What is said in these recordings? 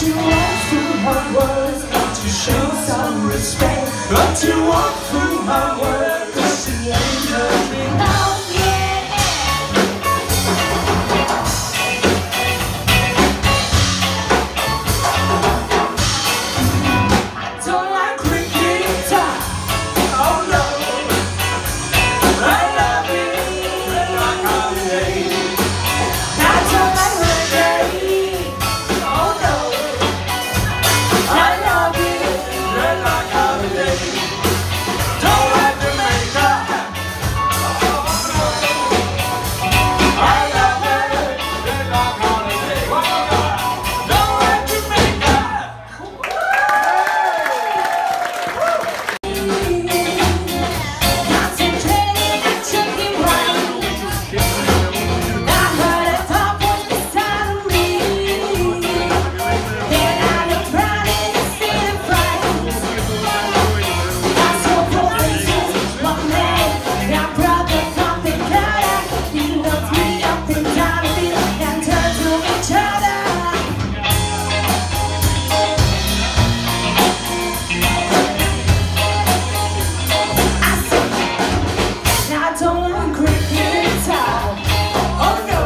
you walk through my words, don't you show some respect? Don't you walk through my words, 'cause she ain't nothing. Oh yeah. I don't like cricket guitar. Oh no. I love it like holiday. I don't like reggae. Oh no. I love it like holiday. Don't like Jamaica. Oh no. I love it like holiday. Don't like Jamaica. Concentrating and checking right. I heard a top voice beside of me. Then I looked round and seen a fright. I saw four faces, one man, my brother from the gutter. He looked me up and down at me and turned to each other. I said, now I don't like cricket guitar. Oh no,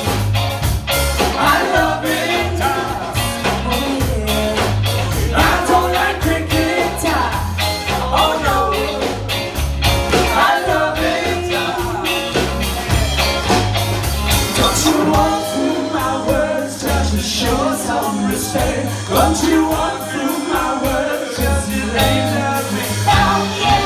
I love it. Oh yeah, I don't like cricket guitar. Oh no, I love it. Don't you walk through my words just to show some respect? Don't you walk through my words just to lay nothing? Oh yeah.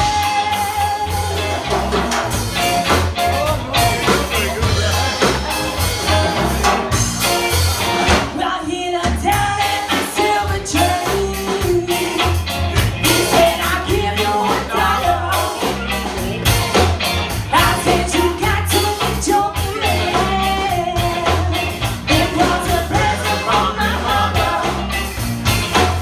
Well, he looked down at my silver chain. He said, I'll give you $1. I said, you got to get your man. It was a blessing from my mother.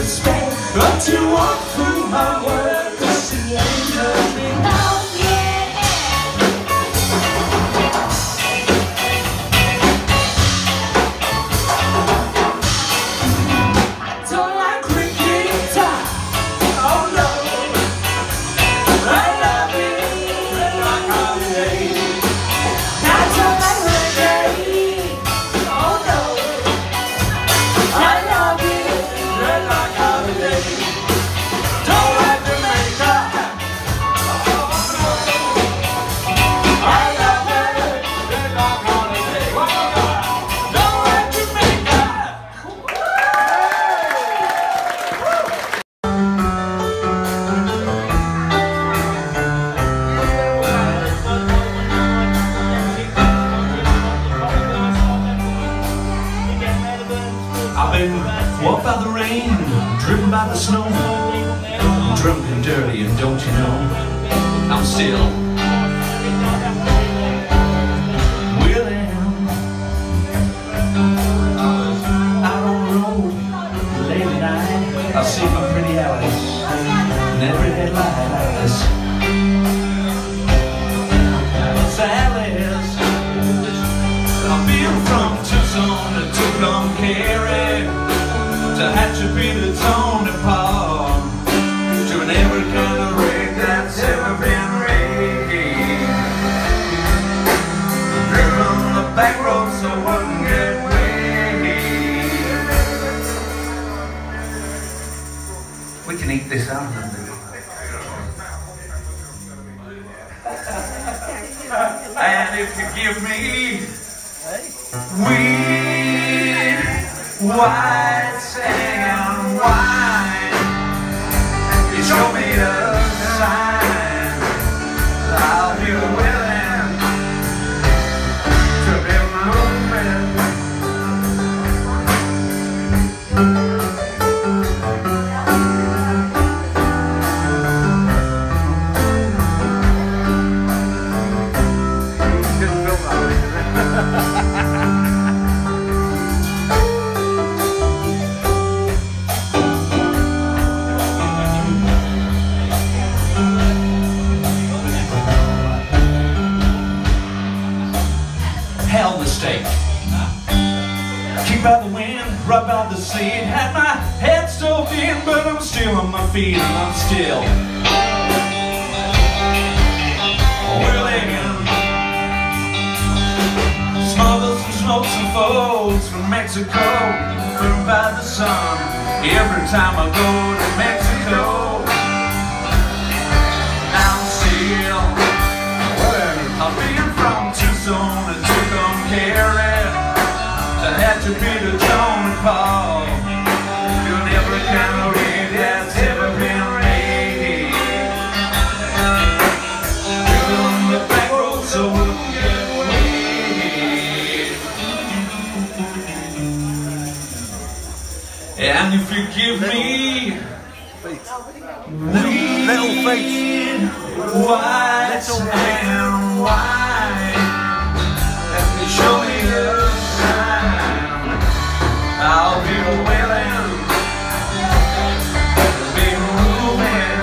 respect. Don't you walk through my world, 'cause she ain't love me now. Walked by the rain, driven by the snow, drunk and dirty, and don't you know, I'm still willing. Out on the road, late at night, I see my pretty Alice, and every headlight Alice. It's Alice. I've been from Tucson to Tucumcari, to Hatchapeta, to Tony Park, to an every kind of rig that's ever been rigged. Driven on the back road so I wouldn't get wet. We can eat this out of them. And if you give me weed, white sand wine, you show me a sign, I'll be willing to be moving. Hell mistake. Kicked by the wind, right by the sea. Had my head stove in, but I'm still on my feet, and I'm still willing. Smothers and smokes and folks from Mexico, burned by the sun. Every time I go to Mexico, I'm still I've been from Tucson to Tucumcari, to Hatchapeta, to Tony Park, doing every kind of rig that's ever been made. Living on the back road so we wouldn't get wet. And if you give me little feet, white and white, and you show me a sign, I'll be willing to be moving.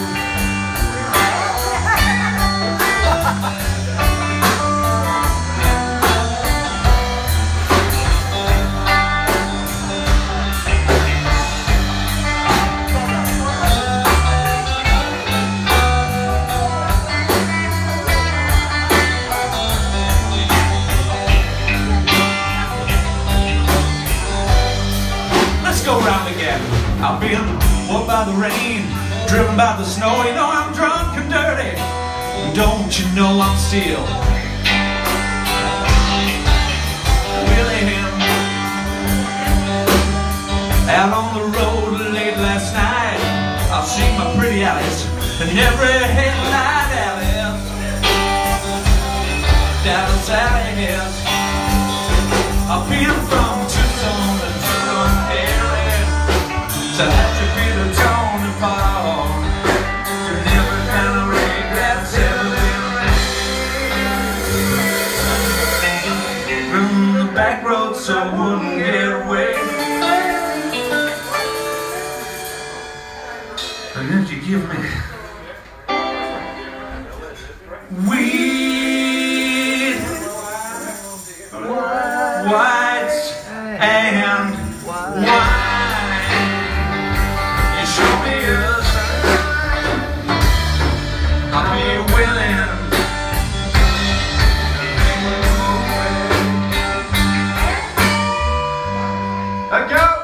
Go round again. I've been walked by the rain, driven by the snow. You know I'm drunk and dirty, don't you know I'm still willing. Out on the road late last night, I see my pretty Alice, and every headlight Alice, Dallas Alice. I've been from Tucson to Tucumcari, to Hatchapeta, to Tony Park, to every kind of rig that's ever been made. From the back road so I wouldn't get away. And if you give me weed, white and wine, you show me a sign, I'll be willing. Let go.